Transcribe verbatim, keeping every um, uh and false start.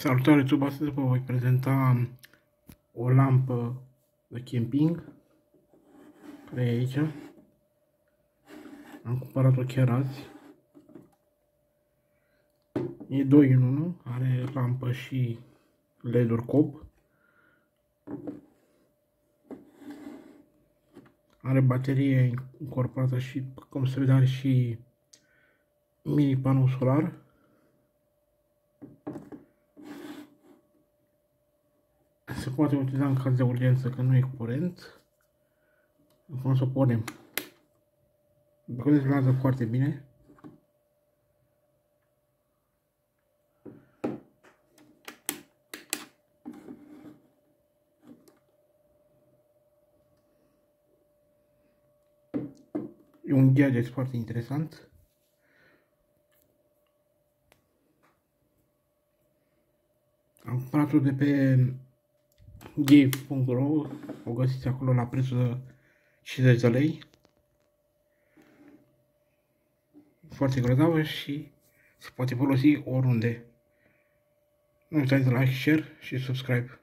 Salutare YouTube, astăzi vă voi prezenta o lampă de camping care e aici. Am cumpărat-o chiar azi. E doi în unu, are lampă și L E D-uri C O B. Are baterie incorporată și, cum se vede, are și mini panou solar. Se poate utiliza în caz de urgență când nu e curent. Acum să o punem. Lucrează foarte bine. E un gadget foarte interesant. Am cumpărat-o de pe gave punct ro, o găsiți acolo la prețul de cincizeci de lei. Foarte grozavă și se poate folosi oriunde. Nu uitați de like, share și subscribe.